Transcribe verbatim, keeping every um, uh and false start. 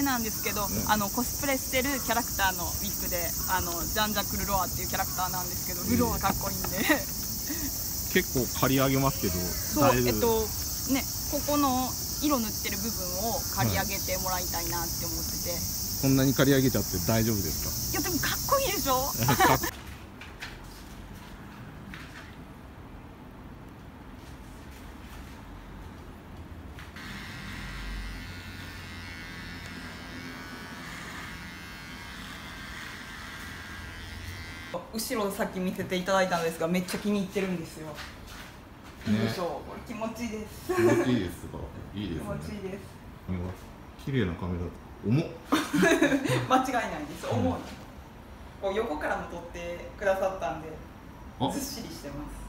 なんですけど、うん、あのコスプレしてるキャラクターのウィッグで、あのジャンジャック・ルロアっていうキャラクターなんですけど、ルロアかっこいいんで結構刈り上げますけど、 そう、えっとね、ここの色塗ってる部分を刈り上げてもらいたいなって思ってて、はい、 そんなに刈り上げちゃって大丈夫ですか？いやでもかっこいいでしょ後ろさっき見せていただいたんですが、めっちゃ気に入ってるんですよ。いいでしょう。これ気持ちいいです。 気持ちいいですか？いいですね。 気持ちいいです。 綺麗なカメラだと重っ間違いないです。重い。こう横からも撮ってくださったんで、ずっしりしてます。